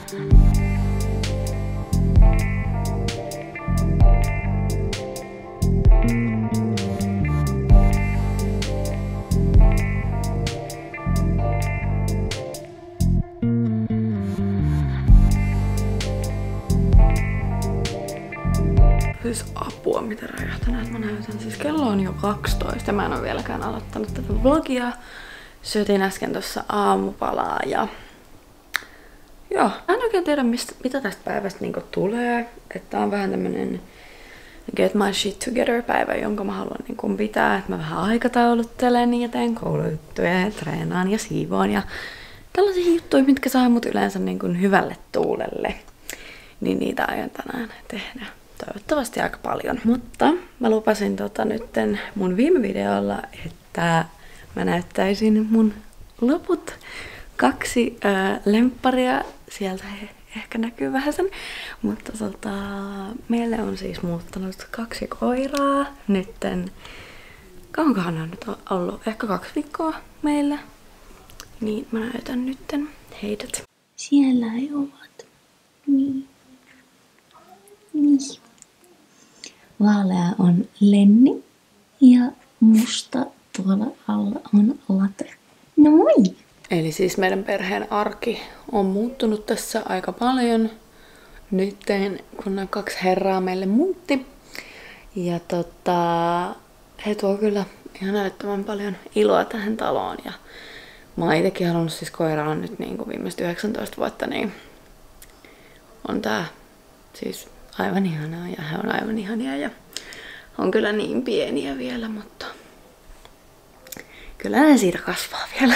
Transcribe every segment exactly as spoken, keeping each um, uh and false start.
Siis apua, mitä räjähtänä, että mä näytän. Siis kello on jo kaksitoista ja mä en ole vieläkään aloittanut tätä vlogia. Syötiin äsken tossa aamupalaa ja... Joo, mä en oikein tiedä mistä, mitä tästä päivästä niinku tulee. Että on vähän tämmönen get my shit together päivä, jonka mä haluan niinku pitää. Että mä vähän aikatauluttelen ja teen koulujuttuja ja treenaan ja siivoon ja tällaisia juttuja, mitkä saa mut yleensä niinku hyvälle tuulelle. Niin niitä aion tänään tehdä. Toivottavasti aika paljon. Mutta mä lupasin tota nytten mun viime videolla, että mä näyttäisin mun loput kaksi ää, lempparia. Sieltä he, ehkä näkyy vähän sen. Mutta tota, meille on siis muuttanut kaksi koiraa. Nytten, kauankohan on nyt ollut? Ehkä kaksi viikkoa meillä. Niin mä näytän nytten heidät. Siellä he ovat. Niin. Niin. Vaalea on Lenni ja musta tuolla alla on Late. No moi! Eli siis meidän perheen arki on muuttunut tässä aika paljon. Nytten kun nämä kaksi herraa meille muutti. Ja tota, he tuo kyllä ihan älyttömän paljon iloa tähän taloon. Ja mä oon itekin halunnut siis koiraa nyt niin kuin viimeiset yhdeksäntoista vuotta, niin on tää siis aivan ihanaa ja he on aivan ihania ja on kyllä niin pieniä vielä, mutta kyllä ne siitä kasvaa vielä.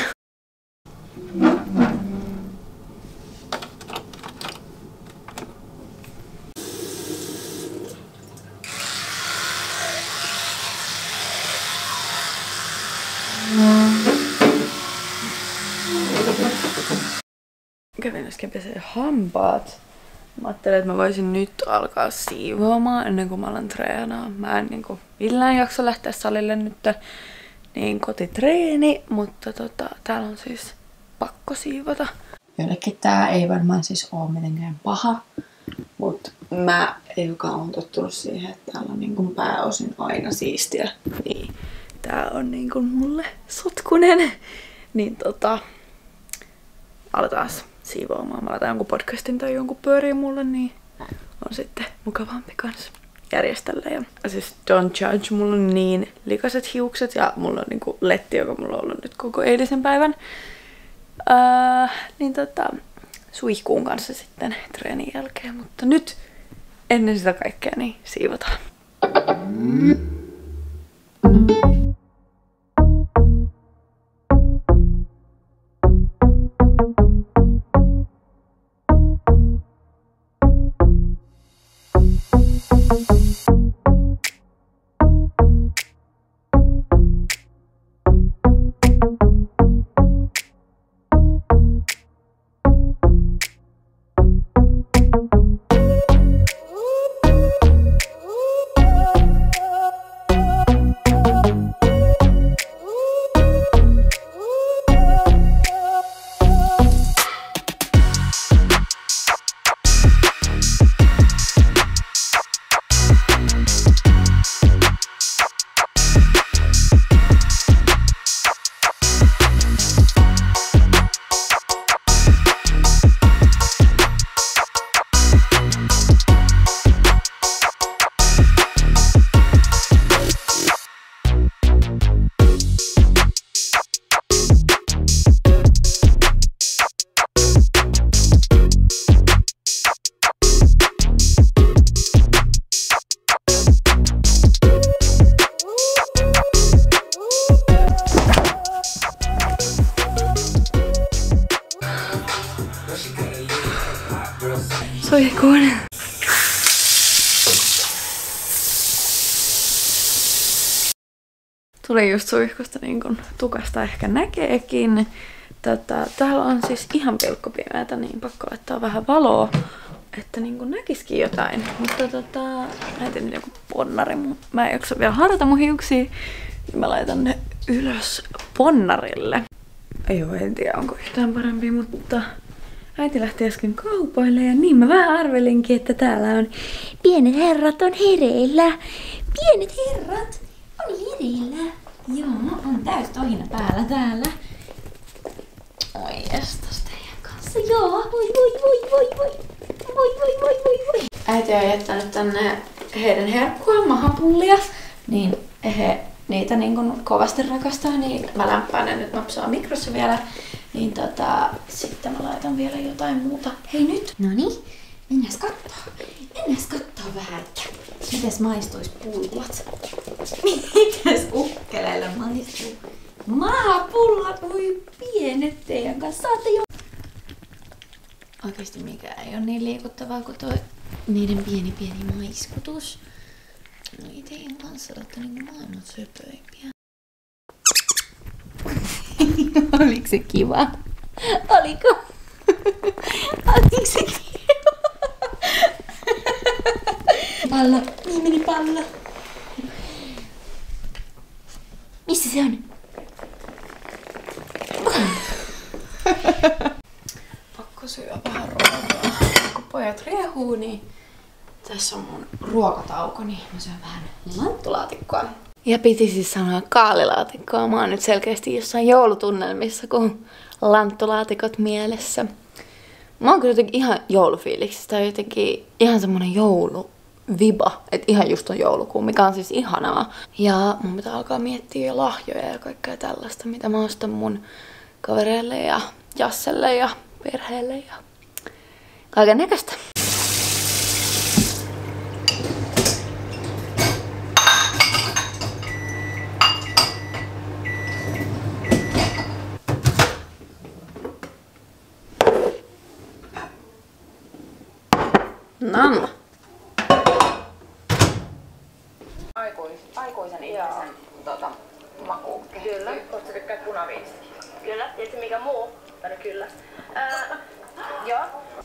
Kävin äsken pesee hampaat. Mä ajattelin, että mä voisin nyt alkaa siivoamaan ennen kuin mä alan treenaa. Mä en niin kuin millään jaksa lähteä salille nyt, niin kotitreeni, mutta tota, täällä on siis pakko siivota. Jollekin tää ei varmaan siis oo mitenkään paha, mutta mä, joka on tottunut siihen, että täällä on niin kuin pääosin aina siistiä, niin tää on niin kuin mulle sotkunen. Niin tota, aletaan siivoamaan. Mä laitan jonkun podcastin tai jonkun pyöriin mulle, niin on sitten mukavampi kanssa järjestellä. Ja siis don't judge, mulla on niin likaiset hiukset ja mulla on niinku letti, joka mulla on ollut nyt koko eilisen päivän. Öö, niin tota, suihkuun kanssa sitten treenin jälkeen, mutta nyt ennen sitä kaikkea niin siivotaan. Suihkuun. Tuli just suihkusta, niin kun tukasta ehkä näkeekin. Tota, täällä on siis ihan pilkkopimeätä, niin pakko laittaa vähän valoa, että niin kun näkisikin jotain. Mutta tota, näytin nyt joku ponnari. Mä en jaksa vielä harata mun hiuksia. Mä laitan ne ylös ponnarille. Joo, en tiedä onko yhtään parempi, mutta äiti lähti äsken kaupoille ja niin mä vähän arvelinkin, että täällä on pienet herrat on hereillä. Pienet herrat on hereillä. Joo, on täys tohina päällä täällä. Oi estas teidän kanssa. Joo, voi voi voi voi voi. Voi voi voi voi voi. Äiti on jättänyt tänne heidän herkkua, mahapullia. Niin he niitä niin kun kovasti rakastaa, niin mä lämpään ne nyt napsaa mikrossa vielä. Niin tota, sitten mä laitan vielä jotain muuta. Hei nyt! Noniin, mennäs kattoo. Mennäs kattoo vähän, että mites maistuis pullat. Mites ukkeleille maistuu? Mahapullat, voi pienet teidän kanssa. Saatte jo... Oikeesti mikään ei oo niin liikuttavaa kuin toi niiden pieni pieni maiskutus. No ei teidän kanssa olette niinku maailman söpöimpiä. Oliko se kiva? Oliko? Oliko se kiva? Pallo. Mihin meni pallo? Missä se on? Pakko syödä vähän ruokaa. Kun pojat riehuu, niin tässä on mun ruokatauko, niin mä syön vähän lanttulaatikkoa. Ja piti siis sanoa kaalilaatikkoa. Mä oon nyt selkeästi jossain joulutunnelmissa, kun lanttulaatikot mielessä. Mä oon kyllä jotenkin ihan joulufiiliksissä. Tää on jotenkin ihan semmonen jouluviba. Et ihan just on joulukuu, mikä on siis ihanaa. Ja mun pitää alkaa miettiä jo lahjoja ja kaikkea tällaista, mitä mä ostan mun kavereille ja Jasselle ja perheelle ja kaiken näköistä. Nanna. Aikuis, aikuisen ihmisen tota, maku. Kyllä. Oletko tykkäät punaviinistä? Kyllä. Tiedätkö mikä muu? Tai kyllä. Ää, Joo.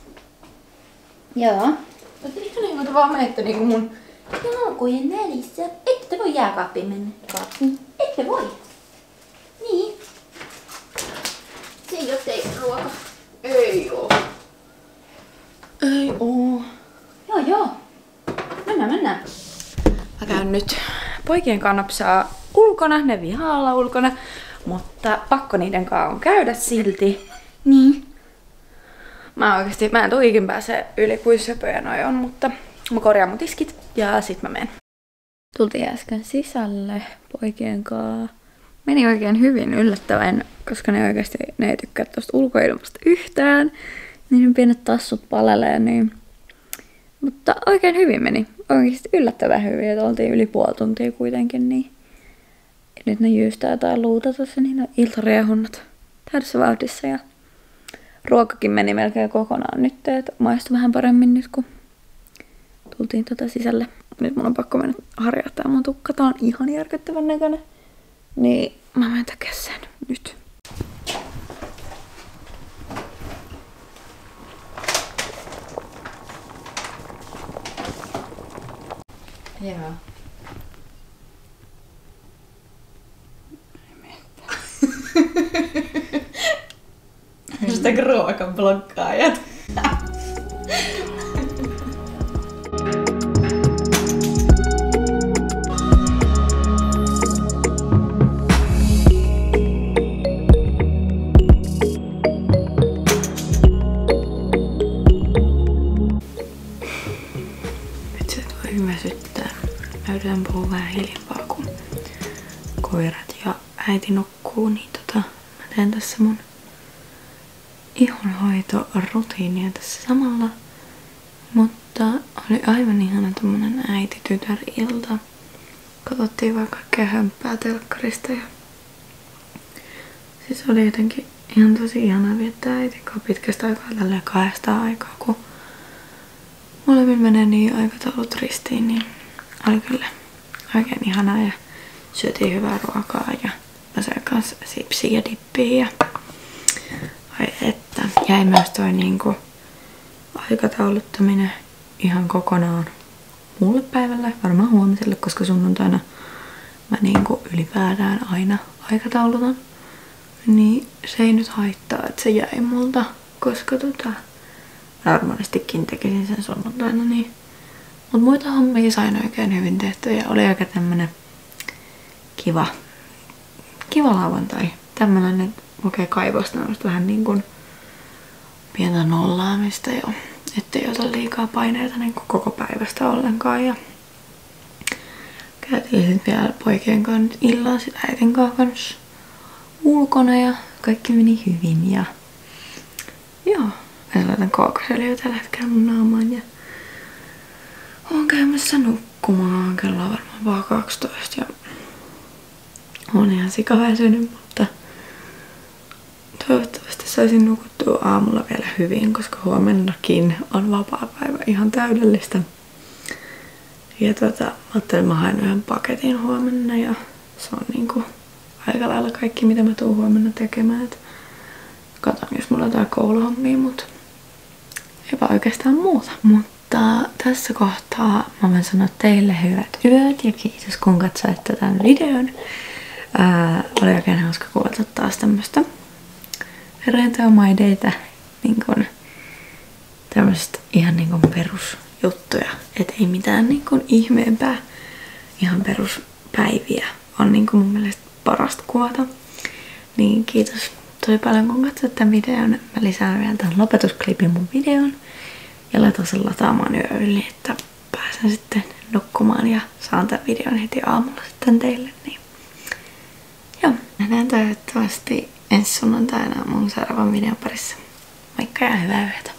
Joo. Mutta mitä ne muuta vaan menette niinku mun jalkojen välissä? Ette voi jääkaappiin mennä. Kaappiin. Ette voi. Niin. se ei oo teidän ruoka. Ei oo. Ei oo. Joo joo. Mennään, mennään. Mä käyn nyt poikien kanapsaa ulkona, ne vihaa olla ulkona, mutta pakko niiden kanssa on käydä silti. Niin. Mä oikeesti, mä en tuikin pääse yli kuin söpöjä noi on, mutta mä korjaan mun tiskit ja sit mä menen. Tultiin äsken sisälle poikien kanssa. Meni oikein hyvin yllättävän, koska ne oikeesti ne ei tykkää tosta ulkoilmasta yhtään. Niiden pienet tassut palelee, niin... Mutta oikein hyvin meni. Oikeesti yllättävän hyvin, että oltiin yli puoli tuntia kuitenkin, niin... Ja nyt ne jyystää jotain luuta tossa, niin on iltariehunnat täydessä vauhdissa ja... Ruokakin meni melkein kokonaan nyt, että maistui vähän paremmin nyt, kun tultiin tota sisälle. Nyt mun on pakko mennä harjoittaa mun tukka. Tää on ihan järkyttävän näköinen. Niin mä menen tekemään sen nyt. Joo. Hashtag ruokabloggaajat. Nyt se voi väsyttää. Mä yritän puhua vähän hiljempaa, kun koirat ja äiti nukkuu, niin tota, mä teen tässä mun ihonhoitorutiinia tässä samalla. Mutta oli aivan ihana tommonen äiti-tytär-ilta. Katsottiin vaan kaikkea hömppää telkkarista ja siis oli jotenkin ihan tosi ihanaa viettää äitin kanssa pitkästä aikaa tälleen kahdesta aikaa, kun molemmin menee niin aikataulut ristiin, niin oli kyllä oikein ihanaa ja syötiin hyvää ruokaa ja mä söin kanssa sipsiä ja dippiä ja ai että. Jäi myös toi niinku aikatauluttaminen ihan kokonaan muulle päivälle, varmaan huomiselle, koska sunnuntaina mä niinku ylipäätään aina aikataulutan. Niin se ei nyt haittaa, että se jäi multa koska tota, normaalistikin tekisin sen sunnuntaina, niin. Mut muita hommia sain oikein hyvin tehtyä ja oli aika tämmönen kiva, kiva lauantai. Tämmönen, että okei kaivosta vähän niin kuin pientä nollaamista jo, ettei ota liikaa paineita niin kuin koko päivästä ollenkaan. Ja käytiin sitten vielä poikien kanssa illan sit äitin kanssa ulkona ja kaikki meni hyvin. Ja joo, mä laitan kookosöljyä tällä hetkellä mun naamaan ja oon käymässä nukkumaan. Kello on varmaan vaan kaksitoista ja oon ihan sikaväsynyt, mutta toivottavasti saisin nukuttua aamulla vielä hyvin, koska huomennakin on vapaapäivä ihan täydellistä. Ja tota, mä ajattelin, että mä haen yhden paketin huomenna ja se on niinku aika lailla kaikki, mitä mä tuun huomenna tekemään. Et katon, jos mulla on jotain kouluhommia, mutta eipä oikeastaan muuta. Mutta tässä kohtaa mä voin sanoa teille hyvät yöt ja kiitos kun katsoitte tämän videon. Ää, oli oikein hauska kuvata taas tämmöstä rentoamaideita, niin kun tämmöstä ihan niin kun perusjuttuja, et ei mitään niin kun ihmeempää, ihan peruspäiviä on niin kun mun mielestä parasta kuvata. Niin kiitos tosi paljon kun katsoit tämän videon. Mä lisään vielä tämän lopetusklipin mun videon ja laitan sen lataamaan yö yli, että pääsen sitten nukkumaan ja saan tämän videon heti aamulla sitten teille. Niin. Joo, nähdään toivottavasti ensi sunnuntaina mun seuraavan videon parissa. Moikka ja hyvää yötä!